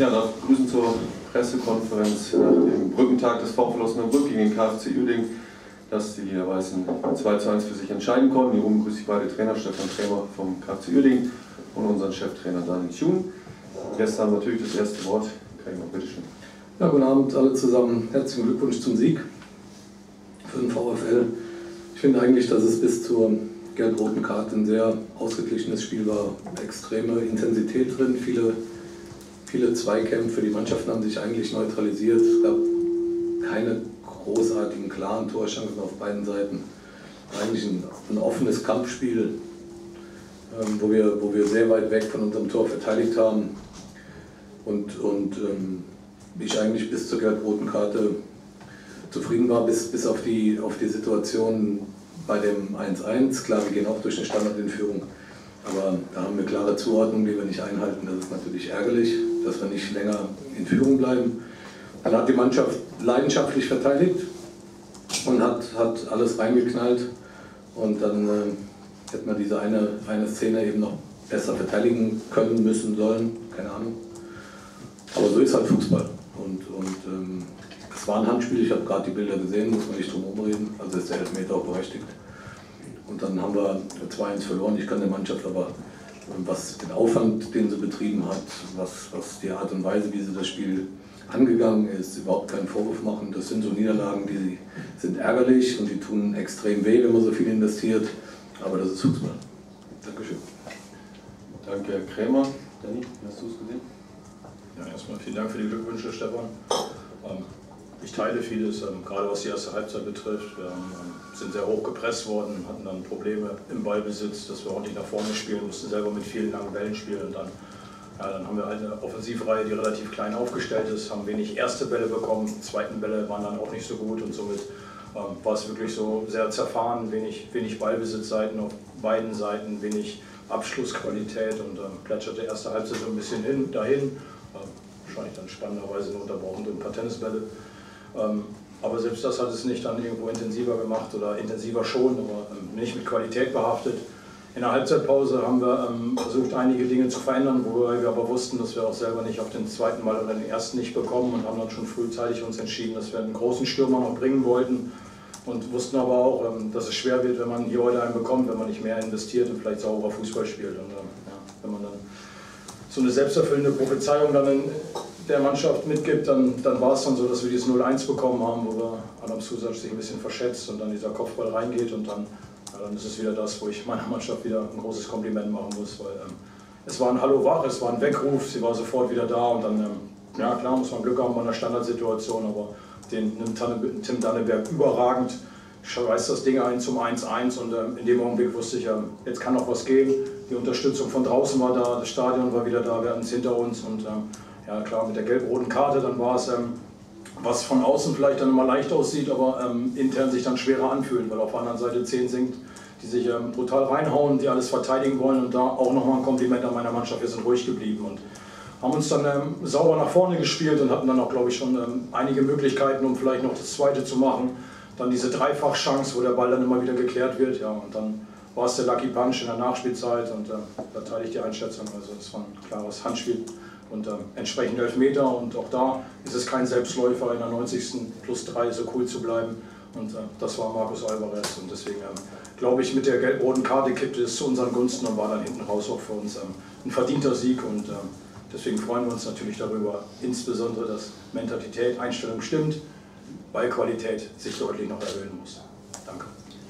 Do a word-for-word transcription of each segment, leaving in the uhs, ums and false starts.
Ja, darf ich begrüßen zur Pressekonferenz nach dem Brückentag des VfL Osnabrück gegen den K F C Uerdingen, dass die Weißen zwei zu eins für sich entscheiden konnten. Hier oben begrüße ich beide Trainer, Stefan Krämer vom K F C Uerdingen und unseren Cheftrainer Daniel Thun. Gestern haben natürlich das erste Wort. Krämer, bitteschön. Ja, guten Abend alle zusammen. Herzlichen Glückwunsch zum Sieg für den VfL. Ich finde eigentlich, dass es bis zur gelb-roten Karte ein sehr ausgeglichenes Spiel war. Extreme Intensität drin, viele, viele Zweikämpfe. Die Mannschaften haben sich eigentlich neutralisiert. Es gab keine großartigen, klaren Torchancen auf beiden Seiten. Eigentlich ein, ein offenes Kampfspiel, ähm, wo, wir, wo wir sehr weit weg von unserem Tor verteidigt haben. Und, und ähm, ich eigentlich bis zur gelb-roten Karte zufrieden war, bis, bis auf, die, auf die Situation bei dem eins eins. Klar, wir gehen auch durch eine Standard in Führung, aber da haben wir klare Zuordnungen, die wir nicht einhalten. Das ist natürlich ärgerlich, dass wir nicht länger in Führung bleiben. Dann hat die Mannschaft leidenschaftlich verteidigt und hat, hat alles reingeknallt. Und dann äh, hätte man diese eine, eine Szene eben noch besser verteidigen können, müssen, sollen, keine Ahnung. Aber so ist halt Fußball. Und, und ähm, es war ein Handspiel, ich habe gerade die Bilder gesehen, muss man nicht drum herum reden, also ist der Elfmeter auch berechtigt. Und dann haben wir zwei eins verloren. Ich kann der Mannschaft aber, was den Aufwand, den sie betrieben hat, was, was die Art und Weise, wie sie das Spiel angegangen ist, überhaupt keinen Vorwurf machen. Das sind so Niederlagen, die sind ärgerlich und die tun extrem weh, wenn man so viel investiert. Aber das ist Fußball. Dankeschön. Danke, Herr Krämer. Danny, hast du es gesehen? Ja, erstmal vielen Dank für die Glückwünsche, Stefan. Ähm, ich teile vieles, ähm, gerade was die erste Halbzeit betrifft. Wir ähm, sind sehr hoch gepresst worden, hatten dann Probleme im Ballbesitz, dass wir ordentlich nach vorne spielen mussten, selber mit vielen langen Bällen spielen. Und dann, ja, dann haben wir eine Offensivreihe, die relativ klein aufgestellt ist, haben wenig erste Bälle bekommen, die zweiten Bälle waren dann auch nicht so gut und somit ähm, war es wirklich so sehr zerfahren, wenig, wenig Ballbesitzseiten auf beiden Seiten, wenig Abschlussqualität und ähm, plätscherte erste Halbzeit so ein bisschen hin, dahin. Wahrscheinlich dann spannenderweise nur unterbrochen durch ein paar Tennisbälle. Ähm, aber selbst das hat es nicht dann irgendwo intensiver gemacht oder intensiver schon, aber ähm, nicht mit Qualität behaftet. In der Halbzeitpause haben wir ähm, versucht, einige Dinge zu verändern, wo wir aber wussten, dass wir auch selber nicht auf den zweiten Mal oder den ersten nicht bekommen und haben dann schon frühzeitig uns entschieden, dass wir einen großen Stürmer noch bringen wollten und wussten aber auch, ähm, dass es schwer wird, wenn man hier heute einen bekommt, wenn man nicht mehr investiert und vielleicht sauberer Fußball spielt. Und ähm, ja, wenn man dann so eine selbsterfüllende Prophezeiung dann in der Mannschaft mitgibt, dann, dann war es dann so, dass wir dieses null eins bekommen haben, wo wir Adam Susac sich ein bisschen verschätzt und dann dieser Kopfball reingeht und dann, ja, dann ist es wieder das, wo ich meiner Mannschaft wieder ein großes Kompliment machen muss, weil ähm, es war ein Hallo wach, es war ein Weckruf, sie war sofort wieder da und dann, ähm, ja klar, muss man Glück haben bei einer Standardsituation, aber den nimmt Tim Danneberg überragend, schweißt das Ding ein zum eins eins und ähm, in dem Augenblick wusste ich, ähm, jetzt kann noch was gehen. Die Unterstützung von draußen war da, das Stadion war wieder da, wir hatten es hinter uns und ähm, ja klar, mit der gelb-roten Karte, dann war es, ähm, was von außen vielleicht dann immer leicht aussieht, aber ähm, intern sich dann schwerer anfühlt, weil auf der anderen Seite zehn sind, die sich ähm, brutal reinhauen, die alles verteidigen wollen und da auch nochmal ein Kompliment an meiner Mannschaft, wir sind ruhig geblieben und haben uns dann ähm, sauber nach vorne gespielt und hatten dann auch, glaube ich, schon ähm, einige Möglichkeiten, um vielleicht noch das Zweite zu machen. Dann diese Dreifachchance, wo der Ball dann immer wieder geklärt wird, ja, und dann war es der Lucky Punch in der Nachspielzeit und äh, da teile ich die Einschätzung, also das war ein klares Handspiel und äh, entsprechend Elfmeter und auch da ist es kein Selbstläufer in der neunzigsten plus drei so cool zu bleiben und äh, das war Marcus Alvarez und deswegen äh, glaube ich, mit der gelb-roten Karte kippte es zu unseren Gunsten und war dann hinten raus auch für uns ähm, ein verdienter Sieg und äh, deswegen freuen wir uns natürlich darüber, insbesondere, dass Mentalität, Einstellung stimmt, weil Qualität sich deutlich noch erhöhen muss. Danke.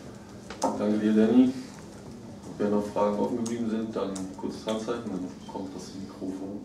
Danke dir, Danny. Wenn noch Fragen offen geblieben sind, dann kurzes Handzeichen, dann kommt das Mikrofon.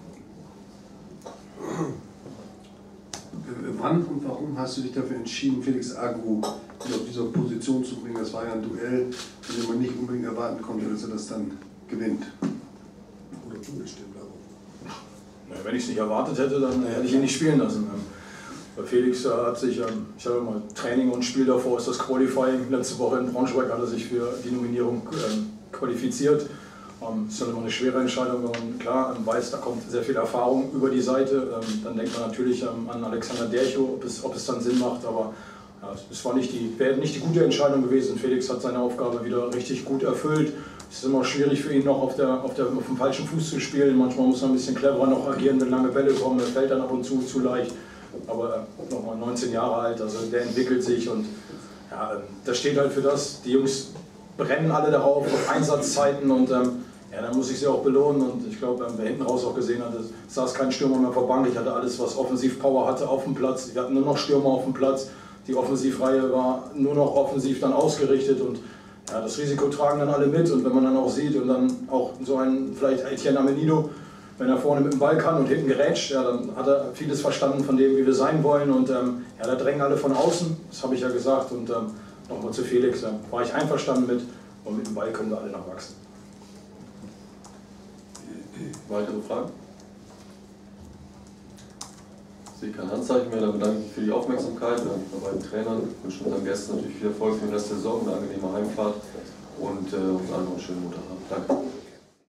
Wann und warum hast du dich dafür entschieden, Felix Agu auf dieser Position zu bringen? Das war ja ein Duell, in dem man nicht unbedingt erwarten konnte, dass er das dann gewinnt. Oder zugestimmt darauf. Wenn ich es nicht erwartet hätte, dann hätte ich ihn nicht spielen lassen. Bei Felix hat sich, ich habe mal Training und Spiel davor ist das Qualifying. Letzte Woche in Braunschweig hat er sich für die Nominierung qualifiziert. Das ist dann immer eine schwere Entscheidung, wenn man klar weiß, da kommt sehr viel Erfahrung über die Seite. Dann denkt man natürlich an Alexander Dercho, ob es, ob es dann Sinn macht, aber ja, es war nicht die, wäre nicht die gute Entscheidung gewesen. Felix hat seine Aufgabe wieder richtig gut erfüllt, es ist immer schwierig für ihn noch auf, der, auf, der, auf dem falschen Fuß zu spielen. Manchmal muss er ein bisschen cleverer noch agieren, wenn lange Bälle kommen, er fällt dann ab und zu zu leicht. Aber nochmal neunzehn Jahre alt, also der entwickelt sich und ja, das steht halt für das. Die Jungs brennen alle darauf, auf Einsatzzeiten und ähm, ja, dann muss ich sie auch belohnen. Und ich glaube, wer hinten raus auch gesehen hat, es saß kein Stürmer mehr vor Bank. Ich hatte alles, was Offensiv-Power hatte, auf dem Platz. Wir hatten nur noch Stürmer auf dem Platz. Die Offensivreihe war nur noch offensiv dann ausgerichtet und ja, das Risiko tragen dann alle mit. Und wenn man dann auch sieht und dann auch so einen, vielleicht Etienne Amenido, wenn er vorne mit dem Ball kann und hinten gerätscht, ja, dann hat er vieles verstanden von dem, wie wir sein wollen. Und ähm, ja, da drängen alle von außen, das habe ich ja gesagt. Und ähm, nochmal zu Felix, da war ich einverstanden mit und mit dem Ball können wir alle noch wachsen. Weitere Fragen? Ich sehe kein Handzeichen mehr, dann bedanke ich mich für die Aufmerksamkeit, bedanke mich bei beiden Trainern, wünsche unseren Gästen natürlich viel Erfolg für den Rest der Saison, eine angenehme Heimfahrt und äh, uns allen noch einen schönen Montagabend. Danke.